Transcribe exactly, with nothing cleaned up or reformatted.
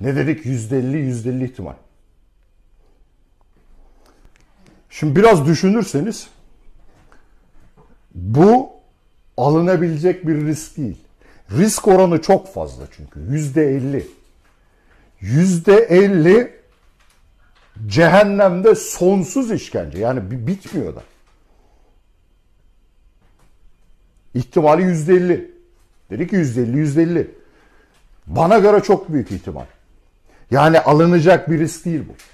Ne dedik? yüzde elli, yüzde elli ihtimal. Şimdi biraz düşünürseniz bu alınabilecek bir risk değil. Risk oranı çok fazla çünkü. yüzde elli. yüzde elli cehennemde sonsuz işkence. Yani bitmiyor da. İhtimali yüzde elli. Dedik ki yüzde elli, yüzde elli. Bana göre çok büyük ihtimal. Yani alınacak bir risk değil bu.